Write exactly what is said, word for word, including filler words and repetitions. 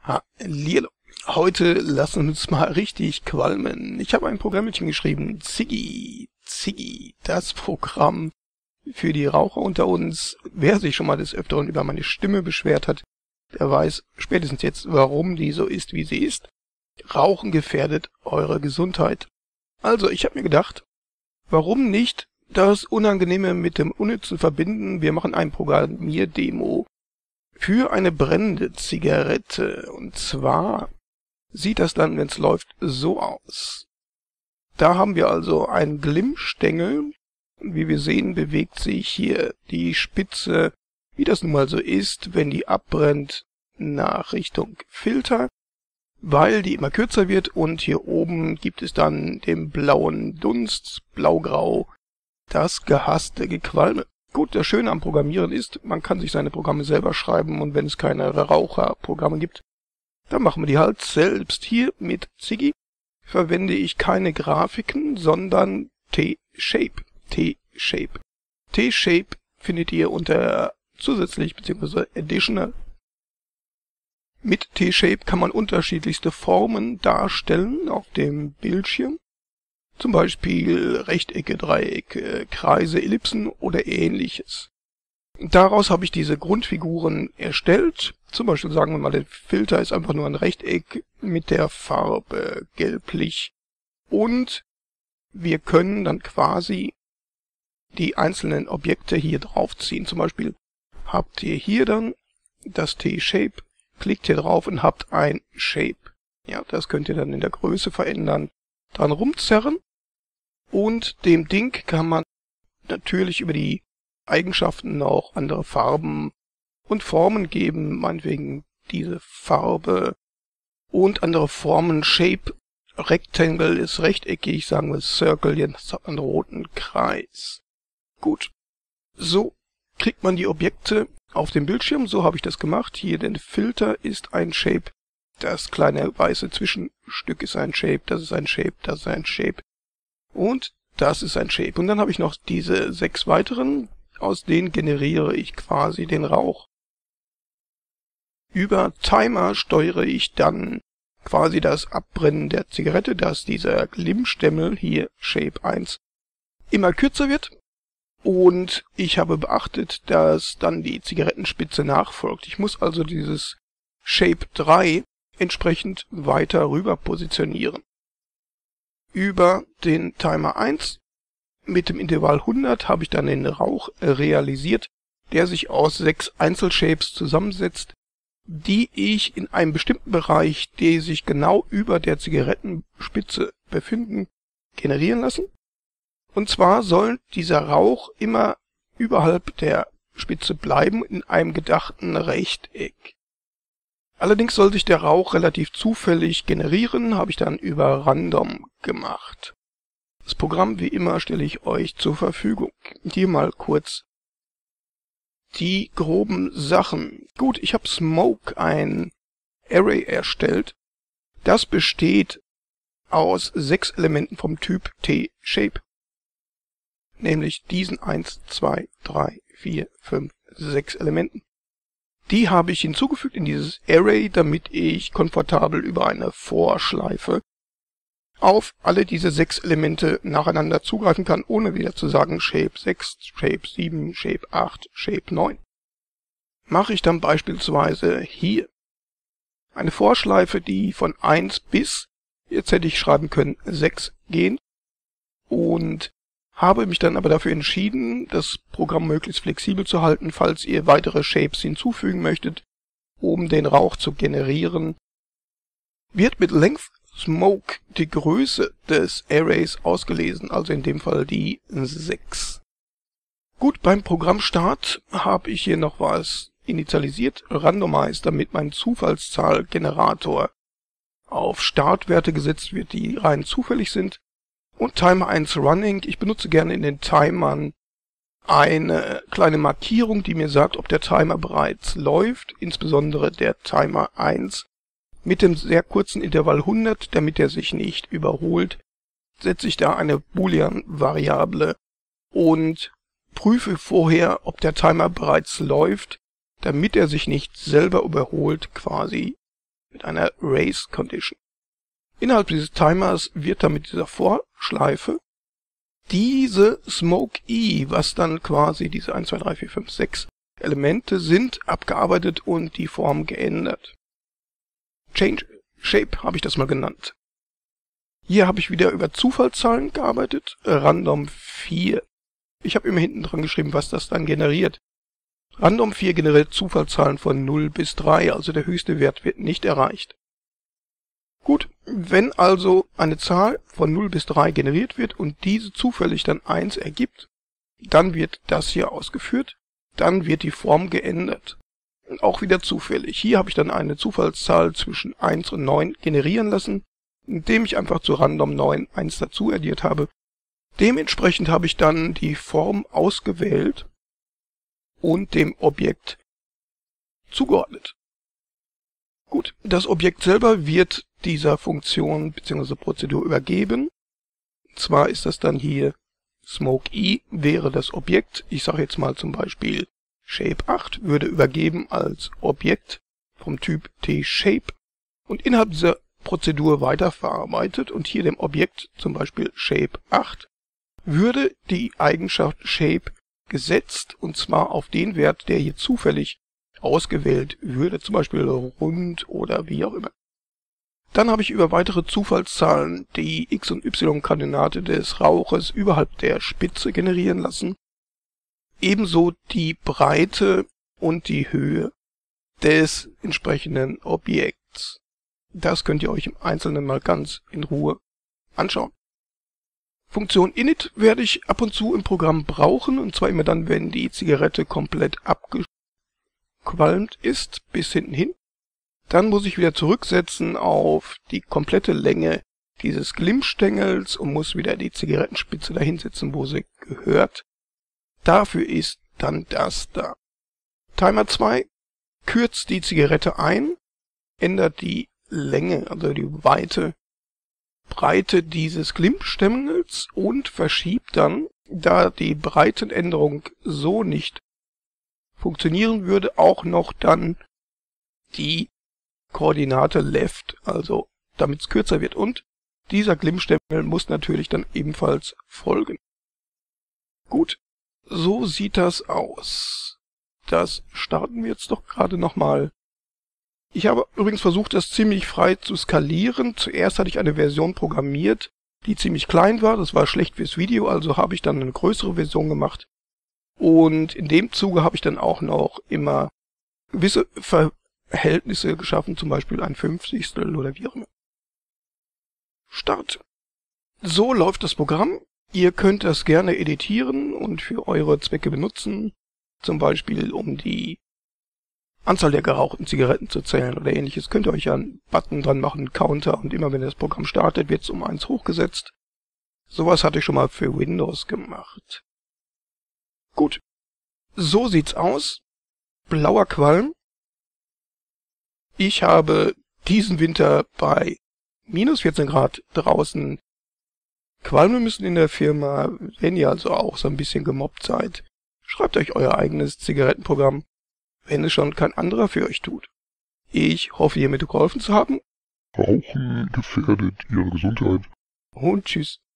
Hallihallo. Heute lassen wir uns mal richtig qualmen. Ich habe ein Programmchen geschrieben, Ziggy, Ziggy, das Programm für die Raucher unter uns. Wer sich schon mal des Öfteren über meine Stimme beschwert hat, der weiß spätestens jetzt, warum die so ist, wie sie ist. Rauchen gefährdet eure Gesundheit. Also, ich habe mir gedacht, warum nicht das Unangenehme mit dem Unnützen verbinden? Wir machen ein Programmierdemo für eine brennende Zigarette. Und zwar sieht das dann, wenn es läuft, so aus. Da haben wir also einen Glimmstängel. Wie wir sehen, bewegt sich hier die Spitze, wie das nun mal so ist, wenn die abbrennt, nach Richtung Filter, weil die immer kürzer wird, und hier oben gibt es dann den blauen Dunst, blaugrau, das gehasste Gequalme. Gut, das Schöne am Programmieren ist, man kann sich seine Programme selber schreiben, und wenn es keine Raucherprogramme gibt, dann machen wir die halt selbst. Hier mit Ziggy verwende ich keine Grafiken, sondern T-Shape. T-Shape. T-Shape findet ihr unter zusätzlich bzw. additional. Mit T-Shape kann man unterschiedlichste Formen darstellen auf dem Bildschirm. Zum Beispiel Rechtecke, Dreiecke, Kreise, Ellipsen oder ähnliches. Daraus habe ich diese Grundfiguren erstellt. Zum Beispiel sagen wir mal, der Filter ist einfach nur ein Rechteck mit der Farbe gelblich. Und wir können dann quasi die einzelnen Objekte hier draufziehen. Zum Beispiel habt ihr hier dann das T-Shape, klickt hier drauf und habt ein Shape. Ja, das könnt ihr dann in der Größe verändern, dran rumzerren. Und dem Ding kann man natürlich über die Eigenschaften noch andere Farben und Formen geben, meinetwegen diese Farbe und andere Formen. Shape, Rectangle ist rechteckig, sagen wir Circle, jetzt hat man einen roten Kreis. Gut, so kriegt man die Objekte auf dem Bildschirm, so habe ich das gemacht. Hier der Filter ist ein Shape, das kleine weiße Zwischenstück ist ein Shape, das ist ein Shape, das ist ein Shape und das ist ein Shape. Und dann habe ich noch diese sechs weiteren, aus denen generiere ich quasi den Rauch. Über Timer steuere ich dann quasi das Abbrennen der Zigarette, dass dieser Glimmstängel, hier Shape eins, immer kürzer wird. Und ich habe beachtet, dass dann die Zigarettenspitze nachfolgt. Ich muss also dieses Shape drei entsprechend weiter rüber positionieren. Über den Timer eins mit dem Intervall hundert habe ich dann den Rauch realisiert, der sich aus sechs Einzelshapes zusammensetzt, die ich in einem bestimmten Bereich, die sich genau über der Zigarettenspitze befinden, generieren lassen. Und zwar soll dieser Rauch immer überhalb der Spitze bleiben in einem gedachten Rechteck. Allerdings soll sich der Rauch relativ zufällig generieren, habe ich dann über Random gemacht. Das Programm, wie immer, stelle ich euch zur Verfügung. Hier mal kurz die groben Sachen. Gut, ich habe Smoke, ein Array, erstellt. Das besteht aus sechs Elementen vom Typ T-Shape. Nämlich diesen eins, zwei, drei, vier, fünf, sechs Elementen. Die habe ich hinzugefügt in dieses Array, damit ich komfortabel über eine For-Schleife auf alle diese sechs Elemente nacheinander zugreifen kann, ohne wieder zu sagen Shape sechs, Shape sieben, Shape acht, Shape neun. Mache ich dann beispielsweise hier eine For-Schleife, die von eins bis, jetzt hätte ich schreiben können, sechs gehen, und habe mich dann aber dafür entschieden, das Programm möglichst flexibel zu halten, falls ihr weitere Shapes hinzufügen möchtet, um den Rauch zu generieren. Wird mit Length Smoke die Größe des Arrays ausgelesen, also in dem Fall die sechs. Gut, beim Programmstart habe ich hier noch was initialisiert, randomized, damit mein Zufallszahlgenerator auf Startwerte gesetzt wird, die rein zufällig sind. Und Timer eins Running. Ich benutze gerne in den Timern eine kleine Markierung, die mir sagt, ob der Timer bereits läuft, insbesondere der Timer eins. Mit dem sehr kurzen Intervall hundert, damit er sich nicht überholt, setze ich da eine Boolean-Variable und prüfe vorher, ob der Timer bereits läuft, damit er sich nicht selber überholt, quasi mit einer Race Condition. Innerhalb dieses Timers wird dann mit dieser For-Schleife diese Smoke E, was dann quasi diese eins, zwei, drei, vier, fünf, sechs Elemente sind, abgearbeitet und die Form geändert. Change Shape habe ich das mal genannt. Hier habe ich wieder über Zufallszahlen gearbeitet, Random vier. Ich habe immer hinten dran geschrieben, was das dann generiert. Random vier generiert Zufallszahlen von null bis drei, also der höchste Wert wird nicht erreicht. Gut, wenn also eine Zahl von null bis drei generiert wird und diese zufällig dann eins ergibt, dann wird das hier ausgeführt, dann wird die Form geändert. Auch wieder zufällig. Hier habe ich dann eine Zufallszahl zwischen eins und neun generieren lassen, indem ich einfach zu Random neun eins dazu addiert habe. Dementsprechend habe ich dann die Form ausgewählt und dem Objekt zugeordnet. Gut, das Objekt selber wird dieser Funktion bzw. Prozedur übergeben. Und zwar ist das dann hier Smoke E wäre das Objekt. Ich sage jetzt mal zum Beispiel Shape acht würde übergeben als Objekt vom Typ T-Shape und innerhalb dieser Prozedur weiterverarbeitet und hier dem Objekt zum Beispiel Shape acht würde die Eigenschaft Shape gesetzt und zwar auf den Wert, der hier zufällig ausgewählt würde, zum Beispiel rund oder wie auch immer. Dann habe ich über weitere Zufallszahlen die X- und Y-Koordinate des Rauches überhalb der Spitze generieren lassen. Ebenso die Breite und die Höhe des entsprechenden Objekts. Das könnt ihr euch im Einzelnen mal ganz in Ruhe anschauen. Funktion init werde ich ab und zu im Programm brauchen, und zwar immer dann, wenn die Zigarette komplett abgequalmt ist, bis hinten hin. Dann muss ich wieder zurücksetzen auf die komplette Länge dieses Glimmstängels und muss wieder die Zigarettenspitze dahinsetzen, wo sie gehört. Dafür ist dann das da. Timer zwei kürzt die Zigarette ein, ändert die Länge, also die Weite, Breite dieses Glimmstängels und verschiebt dann, da die Breitenänderung so nicht funktionieren würde, auch noch dann die Koordinate Left, also damit es kürzer wird. Und dieser Glimmstängel muss natürlich dann ebenfalls folgen. Gut, so sieht das aus. Das starten wir jetzt doch gerade nochmal. Ich habe übrigens versucht, das ziemlich frei zu skalieren. Zuerst hatte ich eine Version programmiert, die ziemlich klein war. Das war schlecht fürs Video, also habe ich dann eine größere Version gemacht. Und in dem Zuge habe ich dann auch noch immer gewisse Verhältnisse geschaffen, zum Beispiel ein Fünfzigstel oder wie auch immer. Start. So läuft das Programm. Ihr könnt das gerne editieren und für eure Zwecke benutzen. Zum Beispiel um die Anzahl der gerauchten Zigaretten zu zählen oder ähnliches. Könnt ihr euch ja einen Button dran machen, einen Counter, und immer wenn das Programm startet, wird es um eins hochgesetzt. Sowas hatte ich schon mal für Windows gemacht. Gut, so sieht's aus. Blauer Qualm. Ich habe diesen Winter bei minus vierzehn Grad draußen qualmen müssen in der Firma. Wenn ihr also auch so ein bisschen gemobbt seid, schreibt euch euer eigenes Zigarettenprogramm, wenn es schon kein anderer für euch tut. Ich hoffe, hiermit geholfen zu haben. Rauchen gefährdet Ihre Gesundheit. Und tschüss.